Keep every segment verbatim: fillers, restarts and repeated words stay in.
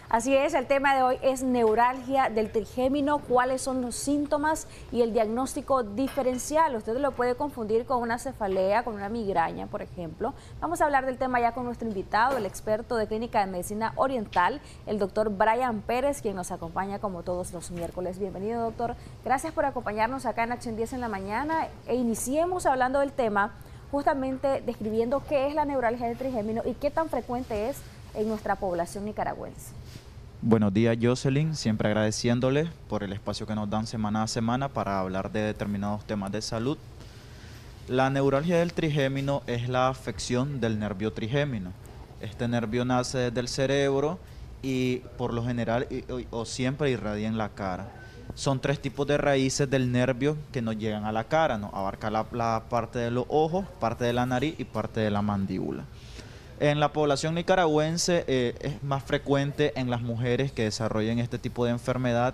Así es, el tema de hoy es neuralgia del trigémino, cuáles son los síntomas y el diagnóstico diferencial. Usted lo puede confundir con una cefalea, con una migraña, por ejemplo. Vamos a hablar del tema ya con nuestro invitado, el experto de Clínica de Medicina Oriental, el doctor Brian Pérez, quien nos acompaña como todos los miércoles. Bienvenido, doctor. Gracias por acompañarnos acá en Acción diez en la mañana e iniciemos hablando del tema, justamente describiendo qué es la neuralgia del trigémino y qué tan frecuente es en nuestra población nicaragüense. Buenos días, Jocelyn, siempre agradeciéndole por el espacio que nos dan semana a semana para hablar de determinados temas de salud. La neuralgia del trigémino es la afección del nervio trigémino. Este nervio nace del cerebro y por lo general o, o siempre irradia en la cara. Son tres tipos de raíces del nervio que nos llegan a la cara, ¿no? Abarca la, la parte de los ojos, parte de la nariz y parte de la mandíbula. En la población nicaragüense eh, es más frecuente en las mujeres que desarrollen este tipo de enfermedad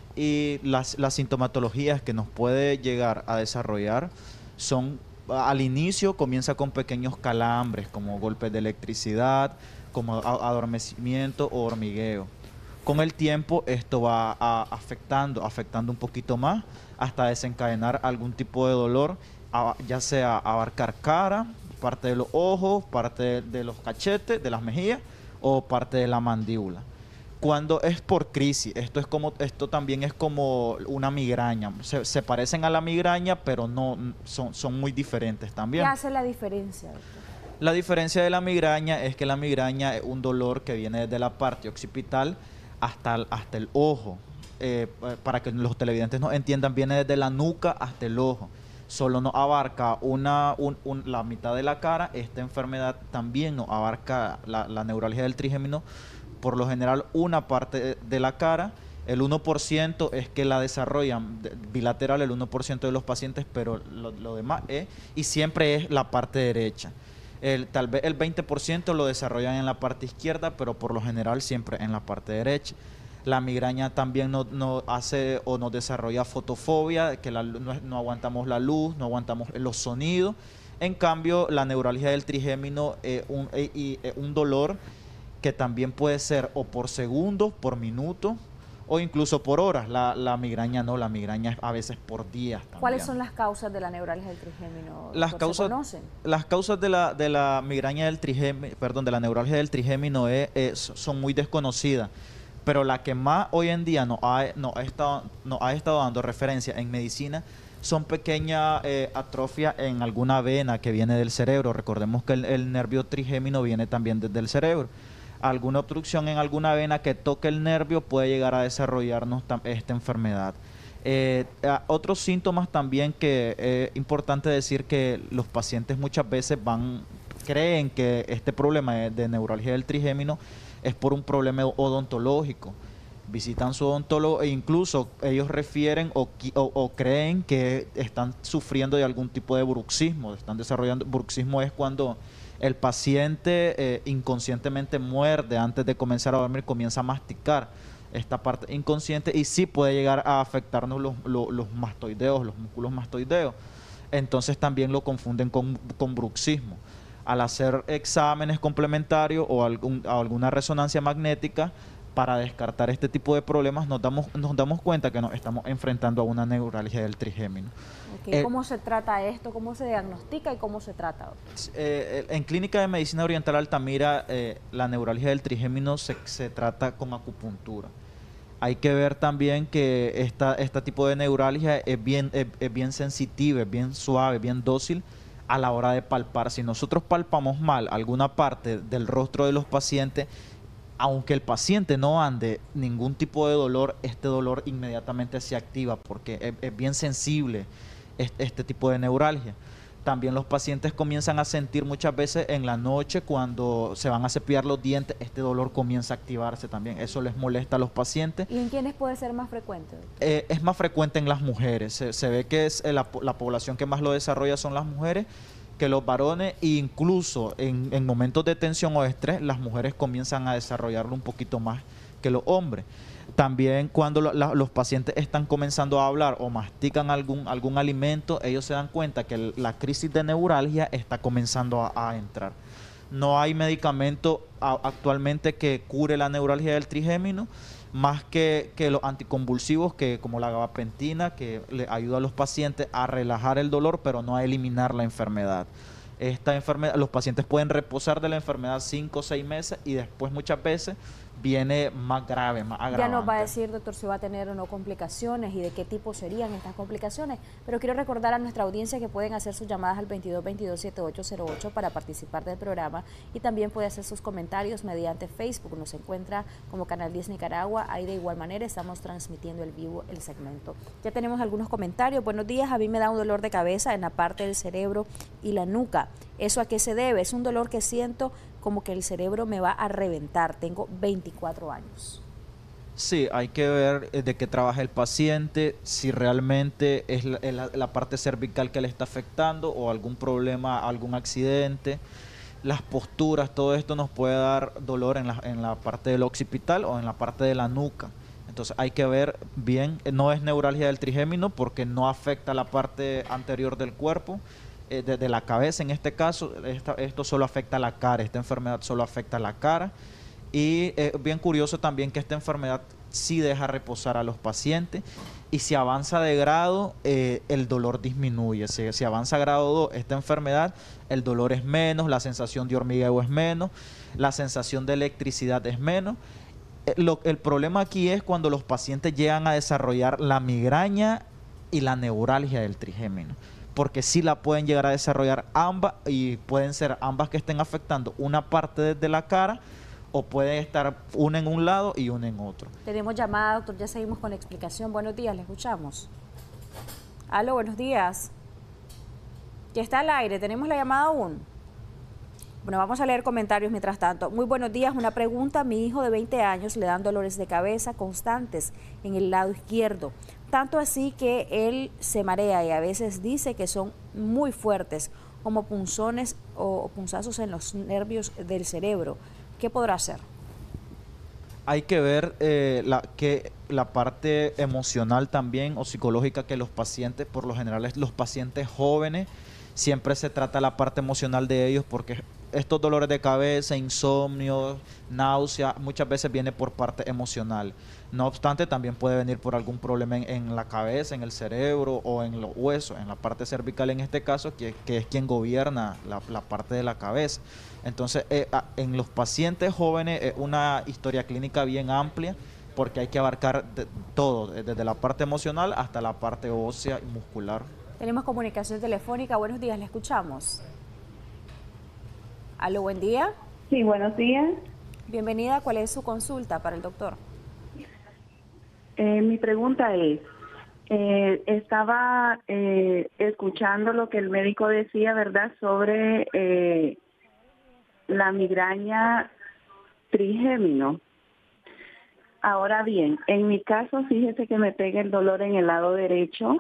y las, las sintomatologías que nos puede llegar a desarrollar son, al inicio comienza con pequeños calambres como golpes de electricidad, como adormecimiento o hormigueo. Con el tiempo esto va a, afectando, afectando un poquito más hasta desencadenar algún tipo de dolor, a, ya sea abarcar cara, parte de los ojos, parte de, de los cachetes, de las mejillas o parte de la mandíbula. Cuando es por crisis, esto, es como, esto también es como una migraña. Se, se parecen a la migraña, pero no son, son muy diferentes también. ¿Qué hace la diferencia, doctor? La diferencia de la migraña es que la migraña es un dolor que viene desde la parte occipital hasta el, hasta el ojo. Eh, para que los televidentes nos entiendan, viene desde la nuca hasta el ojo. Solo nos abarca una, un, un, la mitad de la cara. Esta enfermedad también nos abarca la, la neuralgia del trigémino, por lo general una parte de, de la cara. El uno por ciento es que la desarrollan bilateral, el uno por ciento de los pacientes, pero lo, lo demás es, y siempre es la parte derecha. El, tal vez el veinte por ciento lo desarrollan en la parte izquierda, pero por lo general siempre en la parte derecha. La migraña también nos no hace o nos desarrolla fotofobia, que la, no, no aguantamos la luz, no aguantamos los sonidos. En cambio, la neuralgia del trigémino es un, eh, eh, un dolor que también puede ser o por segundos, por minutos o incluso por horas. La, la migraña no, la migraña es a veces por días también. ¿Cuáles son las causas de la neuralgia del trigémino? Las causas, ¿Se conocen? Las causas de la, de la migraña del trigémino, perdón, de la neuralgia del trigémino es, es, son muy desconocidas. Pero la que más hoy en día nos ha, nos ha, estado, nos ha estado dando referencia en medicina son pequeñas eh, atrofias en alguna vena que viene del cerebro. Recordemos que el, el nervio trigémino viene también desde el cerebro. Alguna obstrucción en alguna vena que toque el nervio puede llegar a desarrollarnos esta enfermedad. Eh, otros síntomas también que es eh, importante decir que los pacientes muchas veces van, creen que este problema de, de neuralgia del trigémino es por un problema odontológico. Visitan su odontólogo e incluso ellos refieren o, o, o creen que están sufriendo de algún tipo de bruxismo, están desarrollando. Bruxismo es cuando el paciente eh, inconscientemente muerde antes de comenzar a dormir, comienza a masticar esta parte inconsciente y sí puede llegar a afectarnos los, los, los mastoideos, los músculos mastoideos. Entonces también lo confunden con, con bruxismo. Al hacer exámenes complementarios o algún, alguna resonancia magnética para descartar este tipo de problemas, nos damos, nos damos cuenta que nos estamos enfrentando a una neuralgia del trigémino. Okay. Eh, ¿Cómo se trata esto? ¿Cómo se diagnostica y cómo se trata? Eh, en Clínica de Medicina Oriental Altamira, eh, la neuralgia del trigémino se, se trata con acupuntura. Hay que ver también que esta, este tipo de neuralgia es bien, es, es bien sensitiva, es bien suave, bien dócil a la hora de palpar. Si nosotros palpamos mal alguna parte del rostro de los pacientes, aunque el paciente no ande ningún tipo de dolor, este dolor inmediatamente se activa porque es, es bien sensible este, este tipo de neuralgia. También los pacientes comienzan a sentir muchas veces en la noche cuando se van a cepillar los dientes, este dolor comienza a activarse también. Eso les molesta a los pacientes. ¿Y en quiénes puede ser más frecuente? Eh, es más frecuente en las mujeres. Se, se ve que es la, la población que más lo desarrolla son las mujeres que los varones, e incluso en, en momentos de tensión o estrés, las mujeres comienzan a desarrollarlo un poquito más que los hombres. También cuando lo, la, los pacientes están comenzando a hablar o mastican algún, algún alimento, ellos se dan cuenta que el, la crisis de neuralgia está comenzando a, a entrar. no hay medicamento a, actualmente que cure la neuralgia del trigémino, más que, que los anticonvulsivos, que como la gabapentina, que le ayuda a los pacientes a relajar el dolor, pero no a eliminar la enfermedad. Esta enfermedad, los pacientes pueden reposar de la enfermedad cinco o seis meses y después muchas veces viene más grave, más agravante. Ya nos va a decir, doctor, si va a tener o no complicaciones y de qué tipo serían estas complicaciones, pero quiero recordar a nuestra audiencia que pueden hacer sus llamadas al veintidós veintidós setenta y ocho cero ocho para participar del programa y también puede hacer sus comentarios mediante Facebook, nos encuentra como Canal diez Nicaragua, ahí de igual manera estamos transmitiendo el vivo el segmento. Ya tenemos algunos comentarios. Buenos días, a mí me da un dolor de cabeza en la parte del cerebro y la nuca. ¿Eso a qué se debe? Es un dolor que siento como que el cerebro me va a reventar. Tengo veinticuatro años. Sí, hay que ver de qué trabaja el paciente, si realmente es la, la, la parte cervical que le está afectando o algún problema, algún accidente. Las posturas, todo esto nos puede dar dolor en la, en la parte del occipital o en la parte de la nuca. Entonces hay que ver bien, no es neuralgia del trigémino porque no afecta la parte anterior del cuerpo, eh, de, de la cabeza en este caso. Esta, esto solo afecta la cara, esta enfermedad solo afecta la cara. Y es eh, bien curioso también que esta enfermedad sí deja reposar a los pacientes y si avanza de grado, eh, el dolor disminuye. Si, si avanza a grado dos esta enfermedad, el dolor es menos, la sensación de hormigueo es menos, la sensación de electricidad es menos. Eh, lo, el problema aquí es cuando los pacientes llegan a desarrollar la migraña y la neuralgia del trigémino, porque sí la pueden llegar a desarrollar ambas y pueden ser ambas que estén afectando una parte desde la cara o puede estar una en un lado y una en otro. Tenemos llamada, doctor, ya seguimos con la explicación. Buenos días, le escuchamos. Aló, buenos días. Ya está al aire, ¿tenemos la llamada aún? Bueno, vamos a leer comentarios mientras tanto. Muy buenos días, una pregunta. Mi hijo de veinte años le dan dolores de cabeza constantes en el lado izquierdo. Tanto así que él se marea y a veces dice que son muy fuertes, como punzones o punzazos en los nervios del cerebro. ¿Qué podrá hacer? Hay que ver eh, la, que la parte emocional también o psicológica que los pacientes, por lo general los pacientes jóvenes, siempre se trata la parte emocional de ellos porque estos dolores de cabeza, insomnio, náusea, muchas veces viene por parte emocional. No obstante, también puede venir por algún problema en, en la cabeza, en el cerebro o en los huesos, en la parte cervical en este caso, que, que es quien gobierna la, la parte de la cabeza. Entonces, eh, en los pacientes jóvenes es una historia clínica bien amplia porque hay que abarcar de, todo, desde la parte emocional hasta la parte ósea y muscular. Tenemos comunicación telefónica. Buenos días, le escuchamos. Aló, buen día. Sí, buenos días. Bienvenida. ¿Cuál es su consulta para el doctor? Eh, mi pregunta es, eh, estaba eh, escuchando lo que el médico decía, ¿verdad?, sobre eh, la migraña trigémino. Ahora bien, en mi caso, fíjese que me pega el dolor en el lado derecho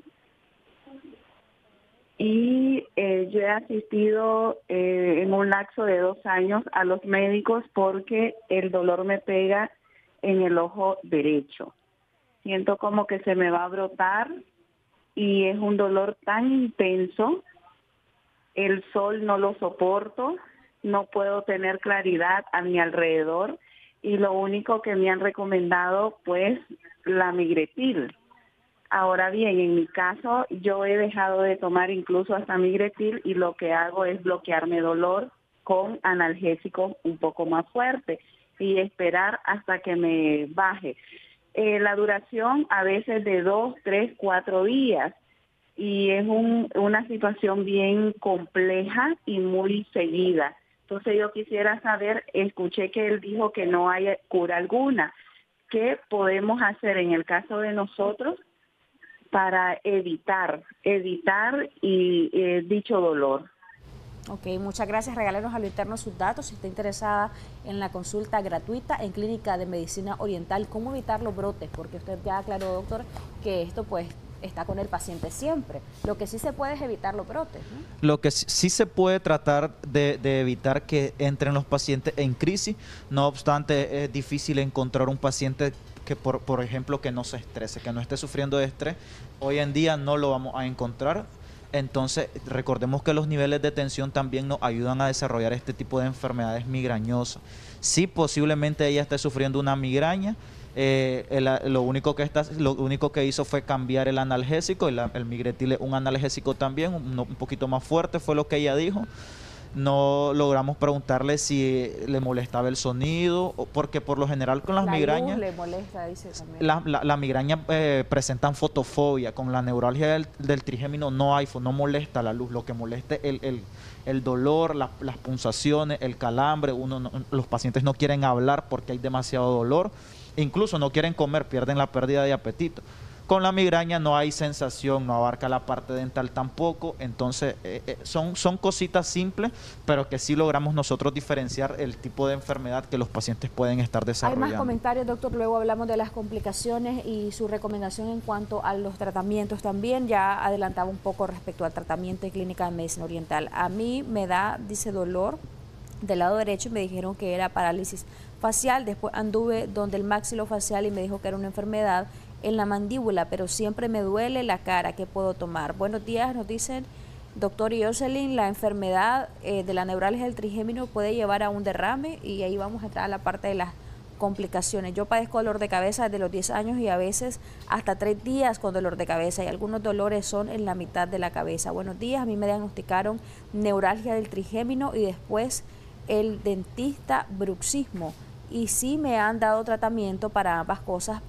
y eh, yo he asistido eh, en un lapso de dos años a los médicos porque el dolor me pega en el ojo derecho. Siento como que se me va a brotar y es un dolor tan intenso, el sol no lo soporto, no puedo tener claridad a mi alrededor y lo único que me han recomendado pues la migretil. Ahora bien, en mi caso yo he dejado de tomar incluso hasta migretil y lo que hago es bloquearme dolor con analgésicos un poco más fuertes y esperar hasta que me baje. Eh, la duración a veces de dos, tres, cuatro días y es un, una situación bien compleja y muy seguida. Entonces yo quisiera saber, escuché que él dijo que no hay cura alguna. ¿Qué podemos hacer en el caso de nosotros para evitar, evitar y eh, dicho dolor? Ok, muchas gracias. Regálenos a lo interno sus datos si está interesada en la consulta gratuita en Clínica de Medicina Oriental. ¿Cómo evitar los brotes? Porque usted ya aclaró, doctor, que esto pues está con el paciente siempre. Lo que sí se puede es evitar los brotes, ¿no? Lo que sí se puede tratar de, de evitar que entren los pacientes en crisis. No obstante, es difícil encontrar un paciente que, por, por ejemplo, que no se estrese, que no esté sufriendo de estrés. Hoy en día no lo vamos a encontrar. Entonces, recordemos que los niveles de tensión también nos ayudan a desarrollar este tipo de enfermedades migrañosas. Sí, posiblemente ella esté sufriendo una migraña. Eh, el, lo, único que está, lo único que hizo fue cambiar el analgésico, el, el Migretil es un analgésico también, un, un poquito más fuerte, fue lo que ella dijo. No logramos preguntarle si le molestaba el sonido, porque por lo general con las la migrañas, luz le molesta, dice también. la, la, la migraña eh, presentan fotofobia. Con la neuralgia del, del trigémino no hay, no molesta la luz, lo que molesta es el, el, el dolor, la, las punzaciones, el calambre. Uno no, los pacientes no quieren hablar porque hay demasiado dolor, incluso no quieren comer, pierden la pérdida de apetito. Con la migraña no hay sensación, no abarca la parte dental tampoco, entonces eh, eh, son, son cositas simples, pero que sí logramos nosotros diferenciar el tipo de enfermedad que los pacientes pueden estar desarrollando. Hay más comentarios, doctor, luego hablamos de las complicaciones y su recomendación en cuanto a los tratamientos también. Ya adelantaba un poco respecto al tratamiento en clínica de medicina oriental. A mí me da, dice, dolor del lado derecho y me dijeron que era parálisis facial. Después anduve donde el maxilofacial y me dijo que era una enfermedad en la mandíbula, pero siempre me duele la cara. ¿Qué puedo tomar? Buenos días, nos dicen, doctor Jocelyn, la enfermedad eh, de la neuralgia del trigémino puede llevar a un derrame, y ahí vamos a entrar a la parte de las complicaciones. Yo padezco dolor de cabeza desde los diez años y a veces hasta tres días con dolor de cabeza, y algunos dolores son en la mitad de la cabeza. Buenos días, a mí me diagnosticaron neuralgia del trigémino y después el dentista bruxismo, y sí me han dado tratamiento para ambas cosas.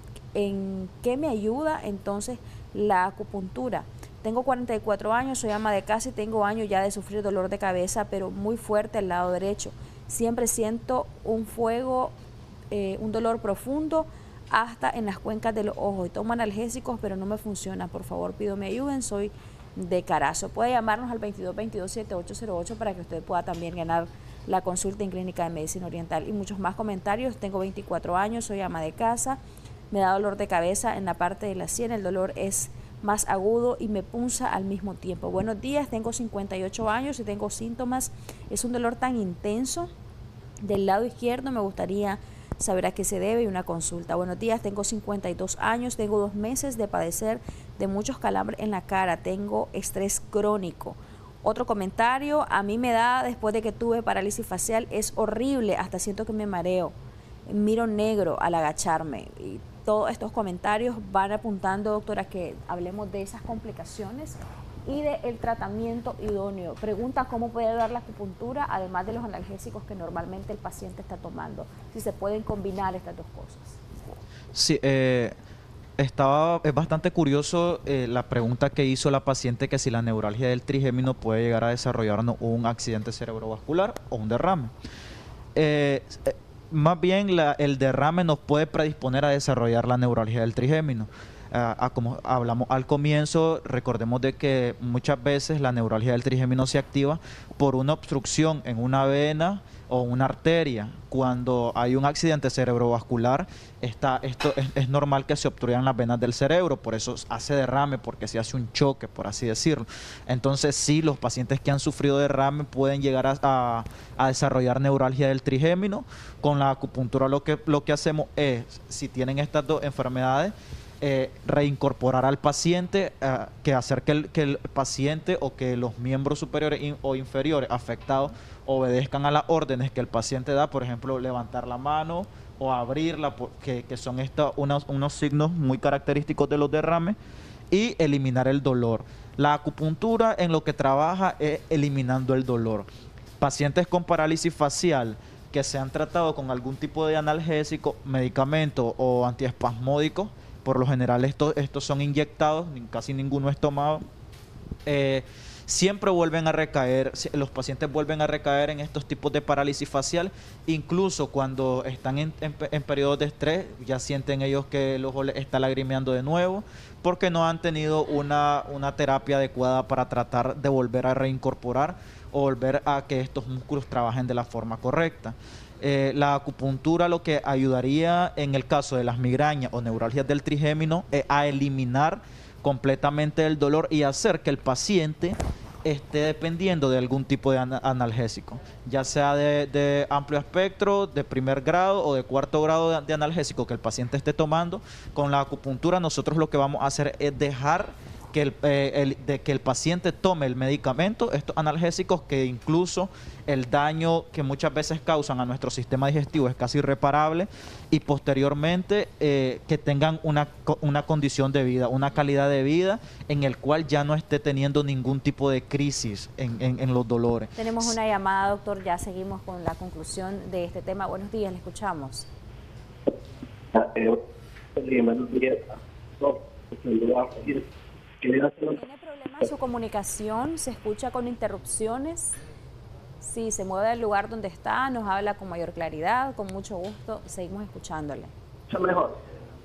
¿En qué me ayuda entonces la acupuntura? Tengo cuarenta y cuatro años, soy ama de casa y tengo años ya de sufrir dolor de cabeza, pero muy fuerte al lado derecho. Siempre siento un fuego, eh, un dolor profundo hasta en las cuencas de los ojos. Y tomo analgésicos, pero no me funciona. Por favor, pido me ayuden, soy de Carazo. Puede llamarnos al veintidós veintidós setenta y ocho cero ocho para que usted pueda también ganar la consulta en Clínica de Medicina Oriental. Y muchos más comentarios. Tengo veinticuatro años, soy ama de casa. Me da dolor de cabeza en la parte de la sien, el dolor es más agudo y me punza al mismo tiempo. Buenos días, tengo cincuenta y ocho años y tengo síntomas, es un dolor tan intenso del lado izquierdo, me gustaría saber a qué se debe y una consulta. Buenos días, tengo cincuenta y dos años, tengo dos meses de padecer de muchos calambres en la cara, tengo estrés crónico. Otro comentario, a mí me da, después de que tuve parálisis facial, es horrible, hasta siento que me mareo, miro negro al agacharme. Y todos estos comentarios van apuntando, doctora, que hablemos de esas complicaciones y del tratamiento idóneo. Pregunta cómo puede ayudar la acupuntura, además de los analgésicos que normalmente el paciente está tomando, si se pueden combinar estas dos cosas. Sí, eh, estaba, es bastante curioso eh, la pregunta que hizo la paciente, que si la neuralgia del trigémino puede llegar a desarrollarnos un accidente cerebrovascular o un derrame. Eh, eh, Más bien la, el derrame nos puede predisponer a desarrollar la neuralgia del trigémino. Uh, a como hablamos al comienzo, recordemos de que muchas veces la neuralgia del trigémino se activa por una obstrucción en una vena o una arteria. Cuando hay un accidente cerebrovascular, está, esto es, es normal que se obstruyan las venas del cerebro, por eso hace derrame, porque se hace un choque, por así decirlo. Entonces sí, los pacientes que han sufrido derrame pueden llegar a, a, a desarrollar neuralgia del trigémino. Con la acupuntura lo que, lo que hacemos es, si tienen estas dos enfermedades, Eh, reincorporar al paciente, eh, que hacer que el, que el paciente o que los miembros superiores in, o inferiores afectados obedezcan a las órdenes que el paciente da, por ejemplo, levantar la mano o abrirla, que, que son estos unos, unos signos muy característicos de los derrames, y eliminar el dolor. La acupuntura en lo que trabaja es eliminando el dolor. Pacientes con parálisis facial que se han tratado con algún tipo de analgésico, medicamento o antiespasmódico, por lo general estos, estos son inyectados, casi ninguno es tomado, eh, siempre vuelven a recaer, los pacientes vuelven a recaer en estos tipos de parálisis facial, incluso cuando están en, en, en periodos de estrés, ya sienten ellos que el ojo les está lagrimeando de nuevo, porque no han tenido una, una terapia adecuada para tratar de volver a reincorporar o volver a que estos músculos trabajen de la forma correcta. Eh, la acupuntura lo que ayudaría en el caso de las migrañas o neuralgias del trigémino es a eliminar completamente el dolor y hacer que el paciente esté dependiendo de algún tipo de analgésico, ya sea de, de amplio espectro, de primer grado o de cuarto grado de, de analgésico que el paciente esté tomando. Con la acupuntura nosotros lo que vamos a hacer es dejar que el, eh, el- de que el paciente tome el medicamento, estos analgésicos, que incluso el daño que muchas veces causan a nuestro sistema digestivo es casi irreparable, y posteriormente eh, que tengan una, co- una condición de vida, una calidad de vida en el cual ya no esté teniendo ningún tipo de crisis en, en- en los dolores. Tenemos una llamada, doctor, ya seguimos con la conclusión de este tema. Buenos días, le escuchamos. Eh, sí, buenos días. No, quería hacer un- ¿Tiene problemas su comunicación? ¿Se escucha con interrupciones? Si se mueve del lugar donde está, nos habla con mayor claridad, con mucho gusto, seguimos escuchándole. mucho mejor.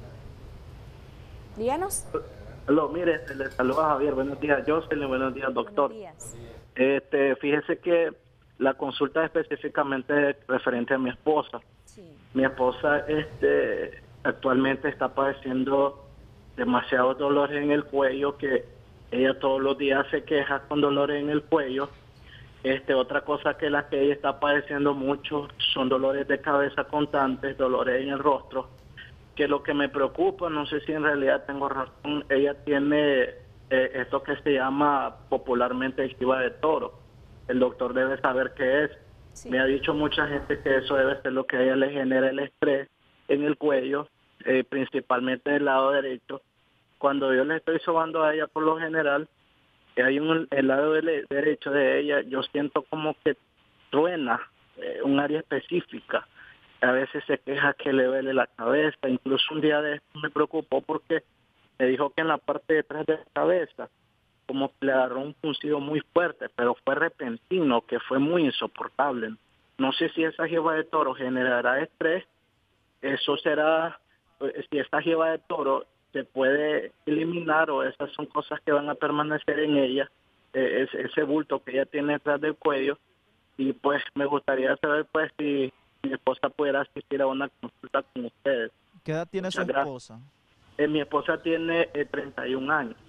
Díganos. Aló, mire, le saluda Javier. Buenos días, Jocelyn. Buenos días, doctor. Buenos días. Este, fíjese que la consulta es específicamente referente a mi esposa. Sí. Mi esposa este, actualmente está padeciendo demasiados dolores en el cuello, que ella todos los días se queja con dolores en el cuello. Este, otra cosa que la que ella está padeciendo mucho son dolores de cabeza constantes, dolores en el rostro, que lo que me preocupa, no sé si en realidad tengo razón, ella tiene eh, esto que se llama popularmente jiba de toro. El doctor debe saber qué es. Sí. Me ha dicho mucha gente que eso debe ser lo que a ella le genera el estrés en el cuello, eh, principalmente del lado derecho. Cuando yo le estoy sobando a ella, por lo general, eh, hay un el lado de- derecho de ella, yo siento como que truena eh, un área específica. A veces se queja que le duele la cabeza. Incluso un día de esto me preocupó porque me dijo que en la parte de atrás de la cabeza como que le agarró un puncido muy fuerte, pero fue repentino, que fue muy insoportable. No sé si esa jiba de toro generará estrés. Eso será, eh, si esta jiba de toro se puede eliminar, o esas son cosas que van a permanecer en ella, eh, es- ese bulto que ella tiene detrás del cuello. Y pues me gustaría saber pues si mi esposa pudiera asistir a una consulta con ustedes. ¿Qué edad tiene su Muchas gracias. esposa? Eh, mi esposa tiene eh, treinta y un años.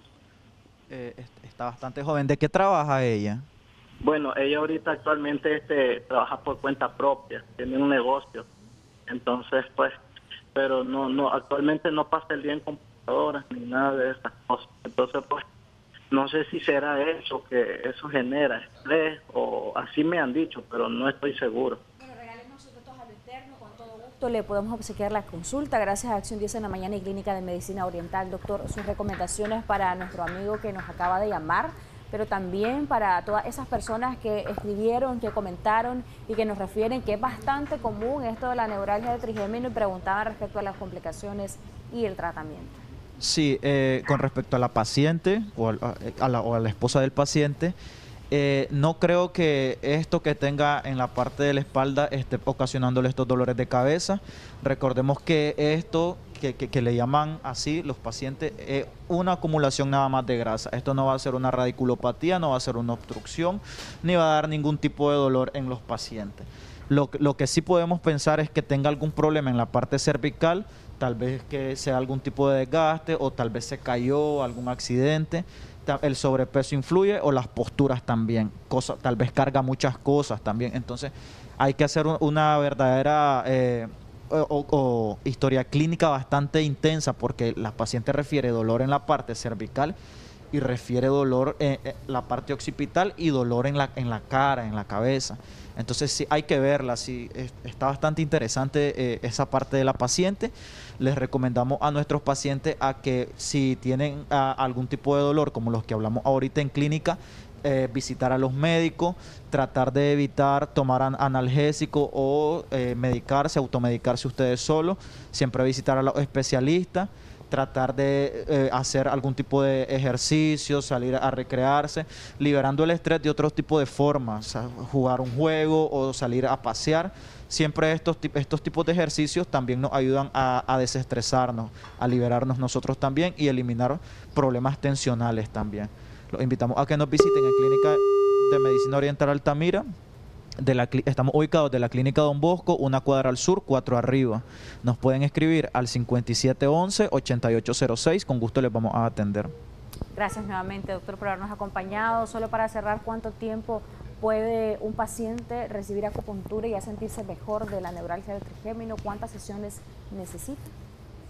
Eh, est- está bastante joven. ¿De qué trabaja ella? Bueno, ella ahorita actualmente este, trabaja por cuenta propia, tiene un negocio. Entonces, pues, pero no, no, actualmente no pasa el día en computadoras ni nada de esas cosas. Entonces, pues, no sé si será eso, que eso genera estrés, o así me han dicho, pero no estoy seguro. Bueno, regálenos sus datos a lo interno, con todo gusto le podemos obsequiar la consulta. Gracias a Acción diez en la mañana y Clínica de Medicina Oriental. Doctor, sus recomendaciones para nuestro amigo que nos acaba de llamar, pero también para todas esas personas que escribieron, que comentaron y que nos refieren que es bastante común esto de la neuralgia del trigémino y preguntaban respecto a las complicaciones y el tratamiento. Sí, eh, con respecto a la paciente o al- a, a la, o a la esposa del paciente, eh, no creo que esto que tenga en la parte de la espalda esté ocasionándole estos dolores de cabeza. Recordemos que esto que, que- que le llaman así los pacientes es una acumulación nada más de grasa. Esto no va a ser una radiculopatía, no va a ser una obstrucción, ni va a dar ningún tipo de dolor en los pacientes. Lo, que- lo que sí podemos pensar es que tenga algún problema en la parte cervical, tal vez que sea algún tipo de desgaste o tal vez se cayó, algún accidente. Ta- El sobrepeso influye o las posturas también, cosa, tal vez carga muchas cosas también. Entonces hay que hacer un- una verdadera eh, o, o- o historia clínica bastante intensa, porque la paciente refiere dolor en la parte cervical y refiere dolor en, en la parte occipital y dolor en la, en la cara, en la cabeza. Entonces sí hay que verla, sí, es- está bastante interesante eh, esa parte de la paciente. Les recomendamos a nuestros pacientes a que si tienen ah, algún tipo de dolor, como los que hablamos ahorita en clínica, eh, visitar a los médicos, tratar de evitar tomar an- analgésico o eh, medicarse, automedicarse ustedes solos, siempre visitar a los especialistas, tratar de eh, hacer algún tipo de ejercicio, salir a recrearse, liberando el estrés de otro tipo de formas, o sea, jugar un juego o salir a pasear. Siempre estos, tip- estos tipos de ejercicios también nos ayudan a, a desestresarnos, a liberarnos nosotros también y eliminar problemas tensionales también. Los invitamos a que nos visiten en Clínica de Medicina Oriental Altamira. De la, cli- estamos ubicados de la Clínica Don Bosco, una cuadra al sur, cuatro arriba. Nos pueden escribir al cincuenta y siete once, ochenta y ocho cero seis. Con gusto les vamos a atender. Gracias nuevamente, doctor, por habernos acompañado. Solo para cerrar, ¿cuánto tiempo puede un paciente recibir acupuntura y ya sentirse mejor de la neuralgia del trigémino? ¿Cuántas sesiones necesita?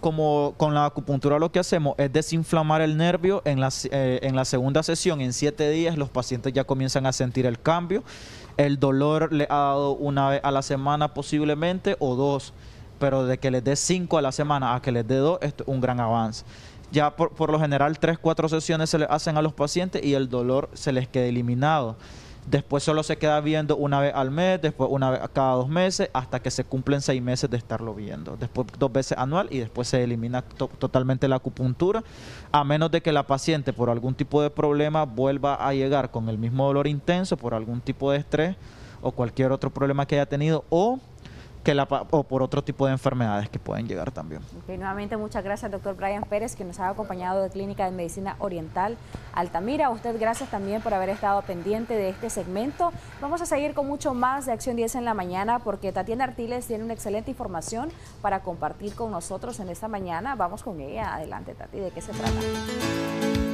como con la acupuntura lo que hacemos es desinflamar el nervio. En la, eh, en la segunda sesión, en siete días, los pacientes ya comienzan a sentir el cambio. El dolor le ha dado una vez a la semana posiblemente o dos, pero de que les dé cinco a la semana a que les dé dos, esto es un gran avance. Ya por, por lo general tres, cuatro sesiones se le hacen a los pacientes y el dolor se les queda eliminado. Después solo se queda viendo una vez al mes, después una vez cada dos meses, hasta que se cumplen seis meses de estarlo viendo. Después dos veces anual y después se elimina to totalmente la acupuntura, a menos de que la paciente por algún tipo de problema vuelva a llegar con el mismo dolor intenso, por algún tipo de estrés o cualquier otro problema que haya tenido, o que la, o por otro tipo de enfermedades que pueden llegar también. Okay, nuevamente muchas gracias, doctor Brian Pérez, que nos ha acompañado de Clínica de Medicina Oriental Altamira. A usted gracias también por haber estado pendiente de este segmento. Vamos a seguir con mucho más de Acción diez en la mañana, porque Tatiana Artiles tiene una excelente información para compartir con nosotros en esta mañana. Vamos con ella. Adelante, Tati, ¿de qué se trata?